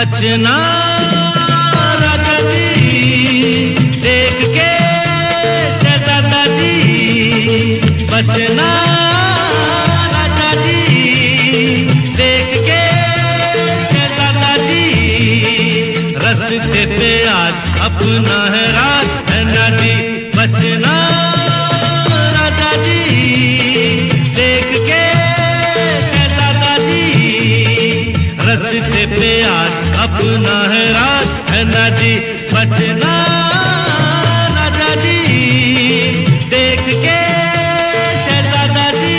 बचना राजा जी देख के शहजादा जी, बचना राजा जी देख के शहजादा जी, रस्ते पे आज अपना है राज है ना जी। बचना राजा जी देख के शहजादा जी, रस्ते पे आज अपना है राज है ना जी। बचना राजा जी देख के शहजादा जी।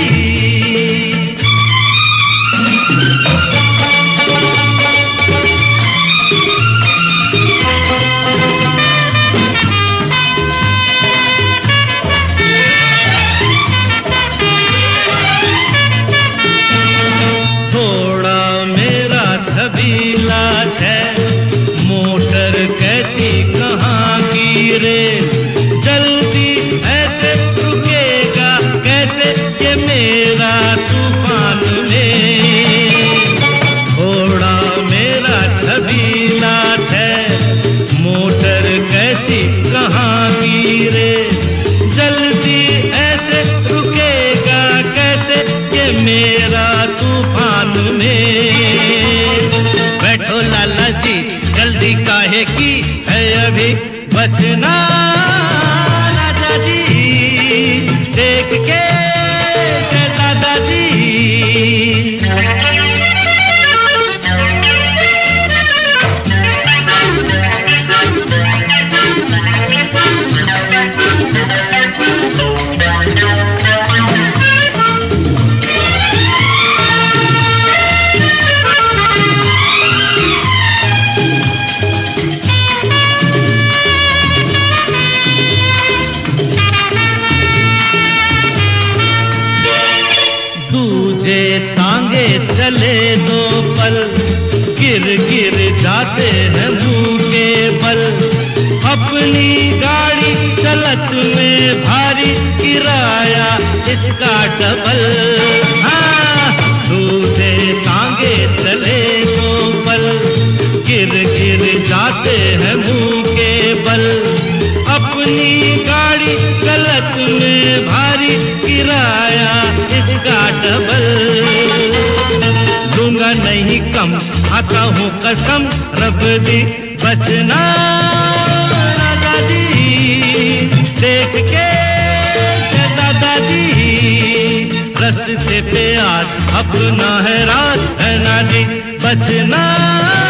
थोड़ा मेरा छबीला है, मोटर कैसी कहाँ की रे, जल्दी ऐसे रुकेगा कैसे ये मेरा तूफान में। थोड़ा मेरा छबीला है, मोटर कैसी कहाँ की रे, जल्दी ऐसे रुकेगा कैसे ये मेरा तूफान में। बैठो लाला जी जल्दी काहे की है अभी, बचना राजा जी देख के शहजादा जी। दूजे तांगे चले दो पल, गिर गिर जाते हैं मुंह के बल, अपनी गाड़ी चलत में भारी किराया इसका डबल। हाँ, दूजे तांगे चले दो पल, गिर गिर जाते हैं मुंह के बल, अपनी गाड़ी चलत में भारी किराया इसका डबल। दूंगा नहीं कम खाता हूँ कसम रब दी, बचना राजा जी देख के शहजादा जी, रस्ते पे आज अपना है राज है ना जी। बचना